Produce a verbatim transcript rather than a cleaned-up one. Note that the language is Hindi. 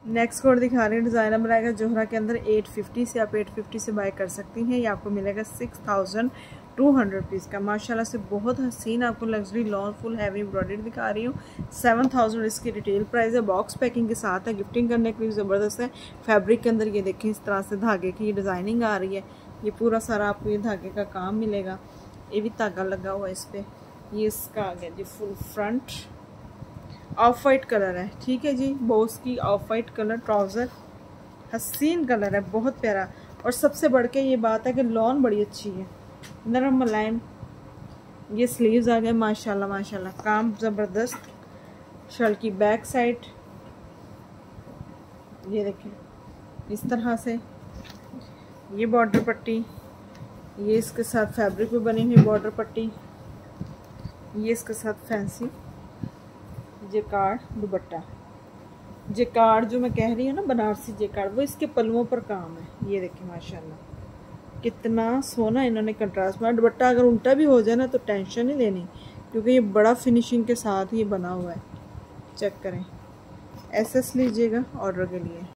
नेक्स्ट कोड दिखा रहे हैं, डिज़ाइनर बनाएगा जोहरा के अंदर आठ सौ पचास से, आप आठ सौ पचास से बाय कर सकती हैं। ये आपको मिलेगा six thousand two hundred rupees का। माशाल्लाह से बहुत हसीन आपको luxury lawn full heavy embroidery दिखा रही हूँ। सेवन थाउजेंड इसकी रिटेल प्राइस है। बॉक्स पैकिंग के साथ है, गिफ्टिंग करने के लिए ज़बरदस्त है। फैब्रिक के अंदर ये देखें इस तरह से धागे की डिज़ाइनिंग आ रही है। ये पूरा सारा आपको ये धागे का काम मिलेगा। ये भी धागा लगा हुआ है इस पर। ये इसका आ गया जी full front, off white colour है, ठीक है जी। बोस की ऑफ वाइट कलर ट्राउज़र, हसीन कलर है, बहुत प्यारा। और सबसे बढ़ के ये बात है कि लॉन बड़ी अच्छी है, नरम मुलायम। ये स्लीव्स आ गए माशाल्लाह माशाल्लाह, काम ज़बरदस्त। शर्ट की बैक साइड ये देखें इस तरह से, ये बॉर्डर पट्टी, ये इसके साथ फैब्रिक में बनी हुई बॉर्डर पट्टी, ये इसके साथ फैंसी जेकार्ड दुपट्टा। जेकार्ड जो मैं कह रही हूँ ना, बनारसी जेकार्ड, वो इसके पल्लुओं पर काम है। ये देखिए माशाल्लाह कितना सोना इन्होंने कंट्रास्ट में। दुपट्टा अगर उल्टा भी हो जाए ना तो टेंशन नहीं लेनी, क्योंकि ये बड़ा फिनिशिंग के साथ ही बना हुआ है। चेक करें, एस एस लीजिएगा ऑर्डर के लिए।